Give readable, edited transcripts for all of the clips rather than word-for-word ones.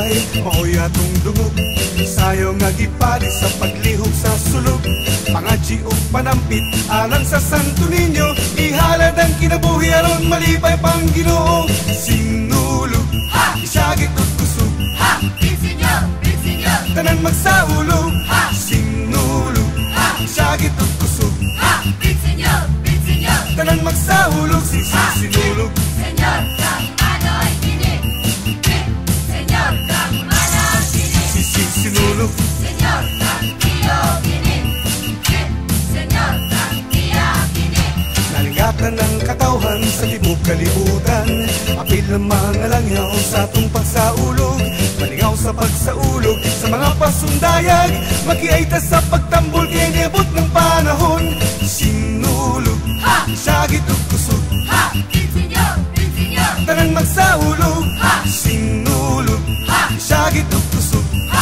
balay, maoy atong dungog. Sayo nga gipali sa paglihok sa sulog. Pangadji o panampit alang sa Santo Niño, ihalad ang kinabuhi aron malipay pang Ginoo. Sinulog, isagit o kusog, tanan magsaulog. Sinulog, isagit o kusog, tanan magsaulog. Sinulog, Senyor kang ano'y dinig, Senyor kang manaw dinig, sinulog, Senyor kang iyo dinig, Senyor kang iya dinig. nalingatan ng katawhan sa tibok kalibutan. Apil ng mga langyaw sa atong pagsaulog, malingaw sa pagsaulog sa mga pasundayag. Makiaita sa pagtambol kay niabot ng panahon. Sinulog, isagit o kusog, tanan magsaulog. Sinulog, isagit o kusog,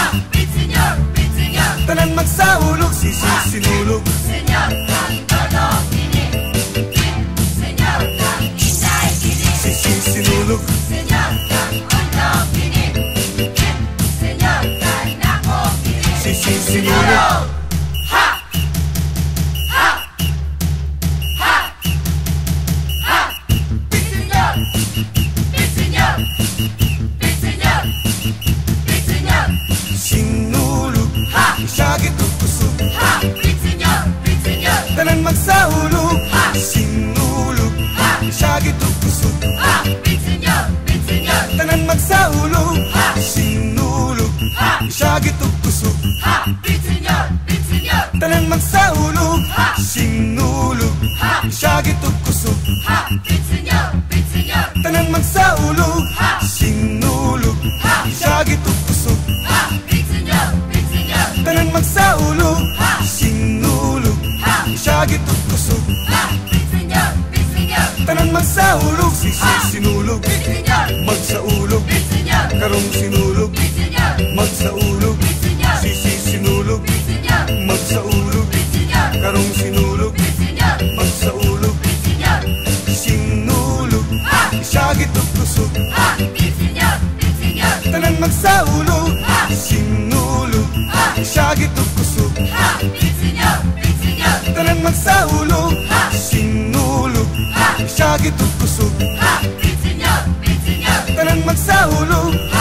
tanan magsaulog. Sinulog, Senyor kang todo dinig, Senyor kang inday dinig, sinulog, Senyor kang ulo dinig, Senyor kang nako dinig. sinulog. Ha! Ha! Ha! Ha! Senyor! Senyor! Senyor! Senyor! Sinulog, isagit o kusog, Senyor! Senyor! tanan magsaulog. Sinulog, isagit o kusog, Senyor! Senyor! tanan magsaulog. Sinulog, isagit o kusog, Senyor! Senyor! tanan magsaulog. Sinulog, isagit o kusog, Senyor! Senyor! tanan magsaulog. Sinulog, isagit o kusog, Senyor! Senyor! tanan magsaulog. Sinulog, isagit o kusog, Senyor! Senyor! tanan magsaulog. Sinulog, Senyor! magsaulog, Senyor! karong sinulog, Senyor! magsaulog. Senyor! Sinulog, Senyor! magsaulog, Senyor! karong sinulog, Senyor! magsaulog. Senyor! Sinulog, isagit o kusog, Senyor! Senyor! tanan magsaulog. Sinulog, isagit o kusog, Senyor! Senyor! tanan magsaulog. Sinulog, isagit o kusog, Senyor! Senyor! tanan magsaulog.